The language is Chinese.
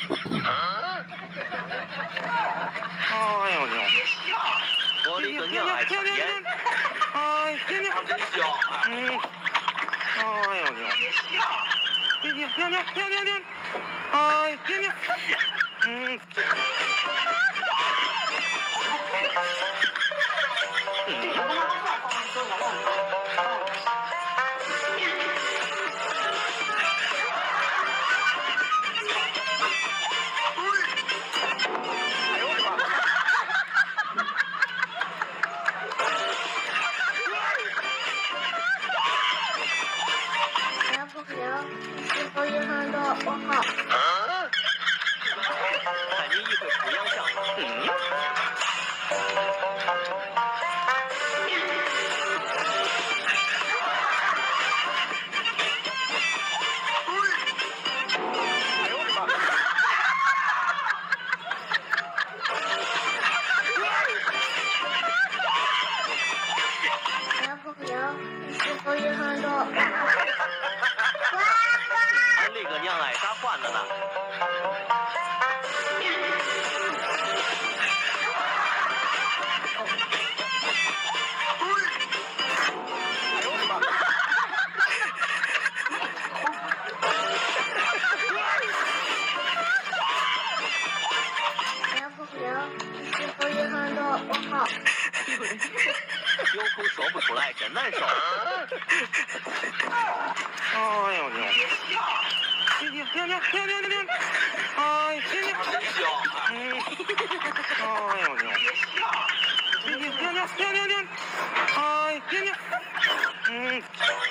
哎呦我的！ 我的个娘哎！抽烟！ 哎，停停！ 真香！ 哎呦我的！停！哎，停！ 男朋友是否有很多问号？ 看你一会出洋相。 男朋友是否有很多问号？ 俺那个娘哎，咋换了呢？ 男朋友是否有很多问号？ 有口说不出来，真难受。 哎呦我的！停！哎，停！ 真香！ 哎呦我的！停！哎，停！